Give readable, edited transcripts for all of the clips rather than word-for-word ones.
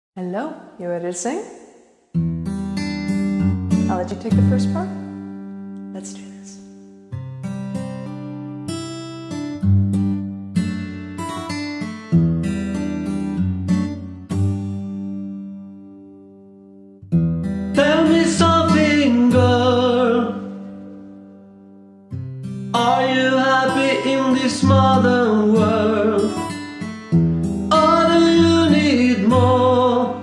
Hello, you ready to sing? I'll let you take the first part. Let's do this. Tell me something, girl. Are you happy in this modern world? Or do you need more?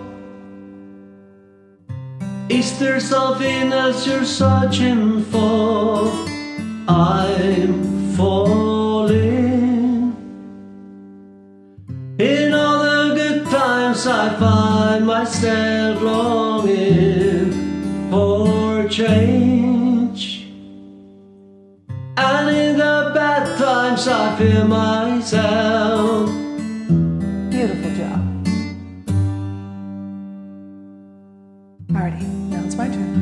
Is there something else you're searching for? I'm falling. In all the good times I find myself longing for change, and in the bad times I feel myself. Beautiful job. Alrighty, now it's my turn.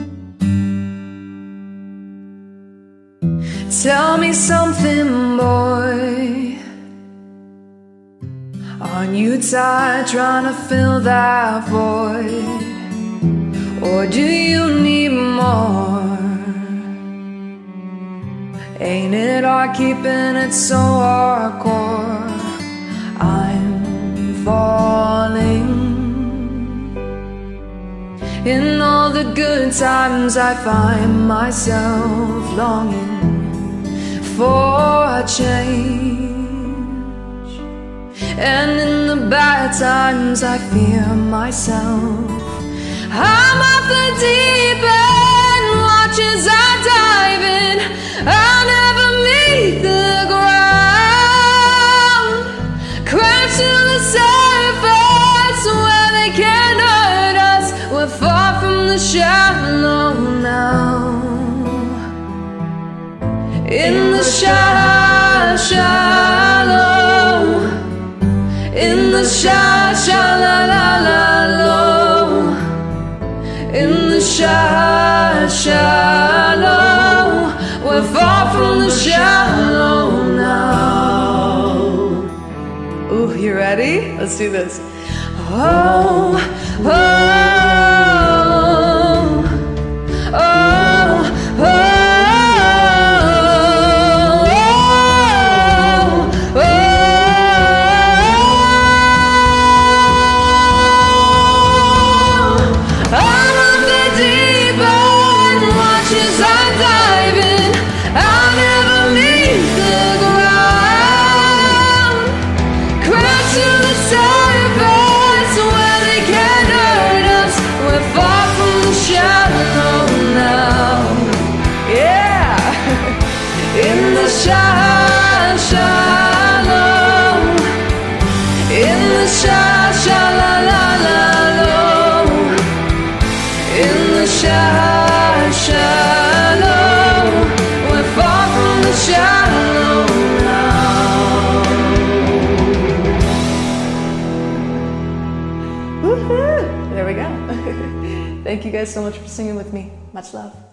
Tell me something, boy. Aren't you tired trying to fill that void? Or do you need more? Ain't it hard keeping it so hardcore? I'm falling. In all the good times I find myself longing for a change, and in the bad times I fear myself. I'm off the deep end, watch as I dive in. I'll never meet the ground. Crash to the surface where they can't hurt us. We're far from the shallow now. In the shallow, in the shallow, in the shallow, we're far from the shallow now. Ooh, you ready? Let's do this. Oh, oh, oh, oh, oh. In the shallow, in the shallow, in the shallow, we're far from the shallow now. Woohoo! There we go. Thank you guys so much for singing with me. Much love.